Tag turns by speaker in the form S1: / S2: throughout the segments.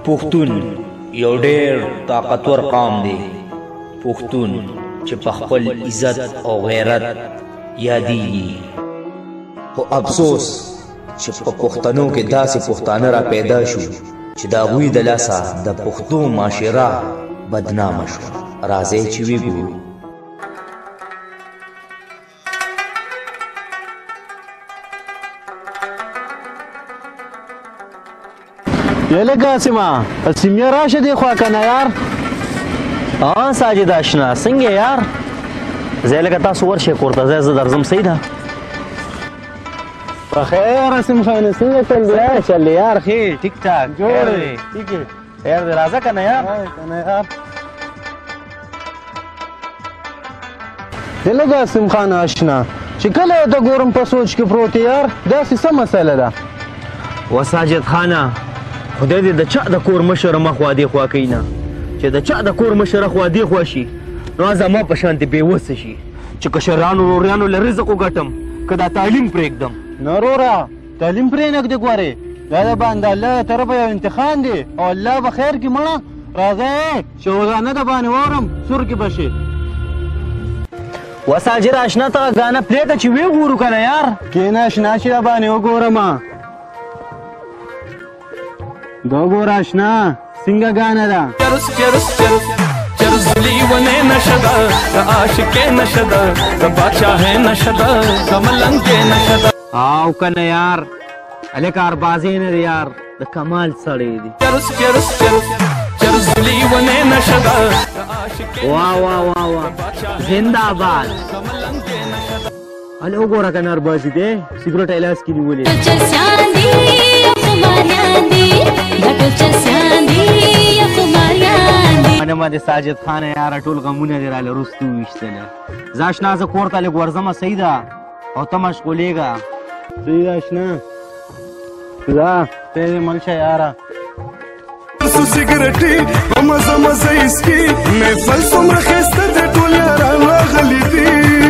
S1: پښتون یو ډېر طاقتور قوم دی. پښتون چې په خپل عزت او غیرت یادېږي. خو افسوس چې په پښتنو کې داسې پښتانه را پیدا شو چې د هغوی د لاسه د پښتو معاشره بدنامه شوه. راځئ چې وګورو.
S2: یله قاسمه سیمه راشه دی خوا کنه یار.
S3: ساجد اشنا څنګه یار؟ زه لکه تاسو ورشئ کور ته، زه درځم. صحیح ده؟
S2: په خیر اسم خان څنګه چل دی؟
S3: چل دی یار ښې ټیک ټاک
S2: جوړ دی.
S3: ټیک دی خیر دی. راځه کنه یار.
S2: کنه یار یله قاسم خان اشنا چې کله ته ګورم په سوچ کې پروت یار، داسې څه مسله ده؟
S3: و ساجد خانه خدای دې د چا د کور مشره مخ وا دې خوا کوي نه، چې د چا د کور مشره خوا دې خوا شي نو زما په شانتې بېوسه شي چې کشرانو وروریانو له رزق وګټم که دا تعلیم پرېږدم.
S2: نه وروره تعلیم پرېنږدې ګورې، دا د باندې الله طرفه یو امتحان دی او الله به خیر کړي. مړه راځئ چې وزانه د باندې واورم سور کې به شي.
S3: و ساجد اشنا ته ګانه پرېږده چې ویې ګورو که نه یار.
S2: کښېنه اشنا چې د باندې وګورم. دا ګوره اشنا څنګه ګانه ده؟
S4: چرس لیونې نشه ده، د عاشقې نشه ده، د باچاهې نشه ده، د ملنګې نشه ده.
S3: او که نه یار هلکه اربازې نه دی یار، د کمال سړی دی.
S4: چرس لیونې نشه ده، د عاشقې
S3: واه واه واه واه زنده باد. هله وګوره که نه اربازي دی سګرټ یې لاس کې نیولې. منمه د ساجد خانه یاره ټول غمونه دې راله وروستو وویشتله. زه اشنا زه کور ته لږ ورځمه. صحیح ده؟ او ته مشغولېږه.
S2: صحیح ده اشنا. ځه ته دې مل شه یاره.
S5: سګرټي په مزه مزه اسکي محفل څومره ښایسته دی ټول یاران راغلي دي.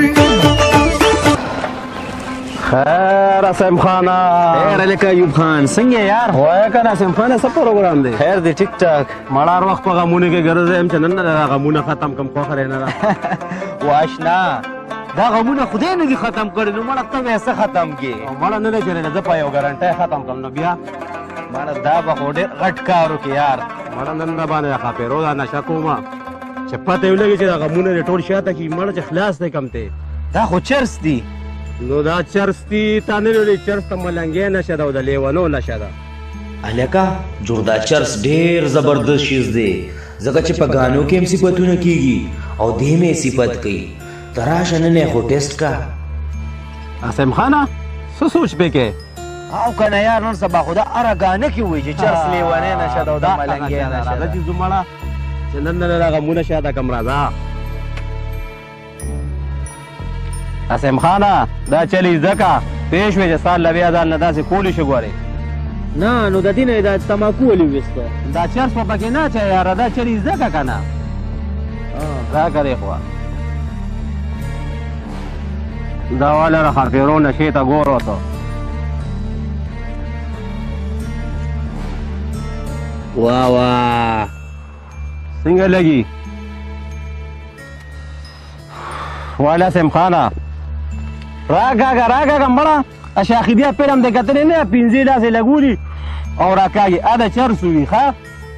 S2: خیر اسم خانه.
S3: خیر هلکه ایوب خان څنګه یار؟
S2: وایه که نه اسم خانه څه پروګرام دی؟
S3: خیر دی ټیک ټاک.
S2: مړه هر وخت په غمونو کې ګرځې یم چې نن نه دا غمونه ختم کړم. خوښه نه ده
S3: و اشنا دا غمونه خدای نه دي ختم کړي نو مړه ته به څه ختم کړي؟
S2: مړه نه دی کړی، زه په یو ګارنټۍ ختم کړم نو بیا
S3: مړه دا به خو ډېر غټ کار وکړي یار.
S2: مړه نن د باندې خاپېرو دا نشه کومه چې پته یې ولګي چې دا غمونه دې ټول شاته کړي. مړه چې خلاص دی کم ته
S3: دا خو چرس دی.
S2: نو دا چرس دی تا نه لولې. چرس ته ملنګې نشه ده او د لیونو نشه ده.
S1: هلکه جوړدا چرس ډېر زبردست شیز دی ځکه چې په ګانو کې هم صفتونه کېږي او دې مې صفت کوي. ته راشه نن یې خو ټیسټ کا.
S2: اسم خانه څه سوچ پکې؟
S3: او که نه یار نن سبا خو دا هره ګانه کې وایي چې چرس لیونی نشه ده او دا ملنګې نشه
S2: راځه
S3: ده.
S2: چې ځو مړه چې نن نه دا غمونه شاته کم. راځه اسم خانه دا چلی ځکه پېښ وې چې ستا له بیا ځان نه داسې کولی شو. ګورې
S3: نه نو د دې نه یې دا تماکو ولې وویسته؟
S2: دا چرس په پکې نه اچوې یاره، دا چلی ځکه که نه راکه دې خوا دا واله را خاپېرو نشې ته ګورو ته.
S3: واه واه
S2: څنګه لګي؟ واله اسم خانه راکاږه مړه اشاخیدیا فلم د کتلې نه پنځې داسې لګولي او راکاږي. ا د چرس وي ښه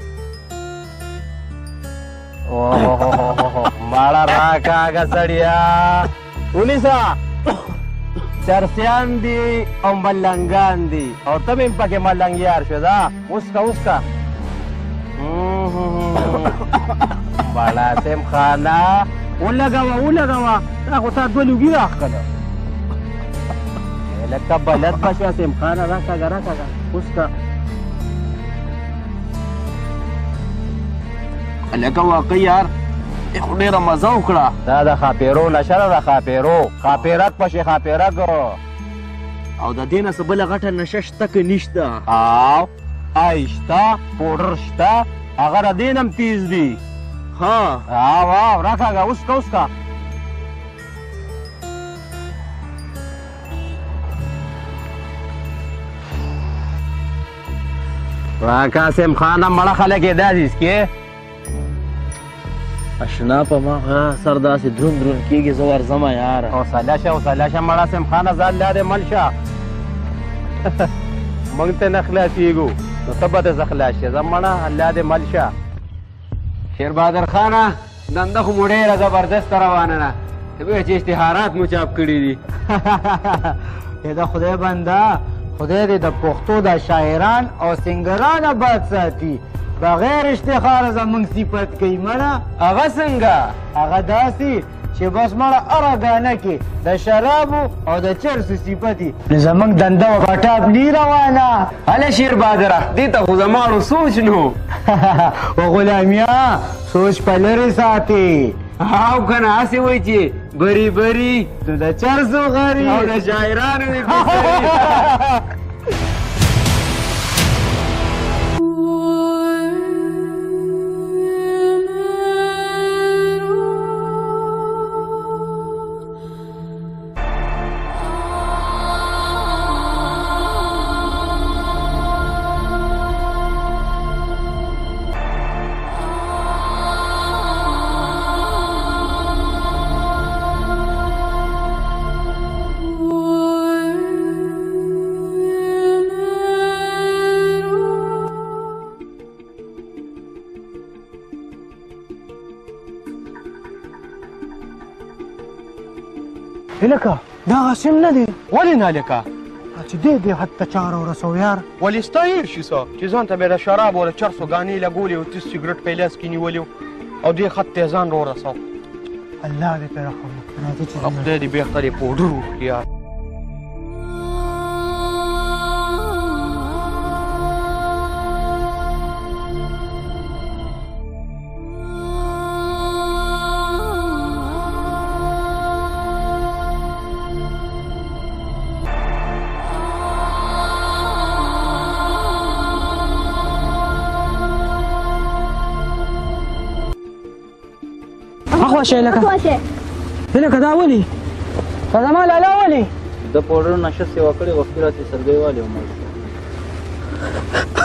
S2: مړه راکاږه سړیا. ونیسه چرسیان دي او ملنګان دي او ته مې پکې ملنګیار شو. دا اوسکه مړه اسم خانه ولګوه دا خو تا دوه لوګي راښکله. لکه بلد بشو اسم خانه راکاږه اوسکه.
S3: هلکه واقعي یار خو ډېره مزه وکړه.
S2: دا د خاپېرو نشه ده، د خاپېرو خاپېرک پشي خاپېرک.
S3: او د دې نه څه بله غټه نشه شته که نشته؟
S2: او ای شته پوډر شته هغه د دې نه هم تیز دي.
S3: ها
S2: او راکاږه اوسکه.
S3: قاسم خانه مړه خلک یې داسې څکې اشنا په ما سر داسې دروند دروند کېږي زه ورځمه یاره حوصله شه مړه سیم خانه ځان لادې مل شه موږ ته نه خلاصېږو نو ته به ته زه خلاص شې زه مړه الله دې مل شه
S2: شیر بهادر خانه دنده خو مو ډېره زبردسته روانه ده وایي چې اشتهارات مو چاپ کړي دي
S6: د خدای بنده خدای دې د پښتو د شاعران او سنګران آباد ساتي بغیر اشتهاره زموږ صفت کوي مړه
S2: هغه څنګه
S6: هغه داسې چې بس مړه هره ګانه کې د شرابو او د چرسو صفتي نو زموږ دنده و غټاب نی روانه
S2: هله شیر بهادره دې ته خو زماړو سوچ نو
S6: و غلامیا سوچ په لرې ساتي
S2: او که نه هسې وایي چې بری بری
S6: نو د چرسو غري
S2: او د شاعرانو دې
S6: هلکه دا قاسم نه دی
S2: ولې نه هلکه
S6: چې دې حد ته چاره ورسو یار
S2: ولې ستا هېر شي څه چې ځان ته به د شرابو او د چرسو ګانې لګولې او تیز سګرټ په لاس کې نیولي او دې خط ته یې ځان راورسو
S6: الله دې پرې رحم وکړي راځه چې
S2: خدای دې بېخته دې پوډر وکړي یار
S6: اخواشه لکه لکه دا ولي دا زما لالا ولي
S3: د پوډر نشه سیوا کړې وختي راته سرګۍ والي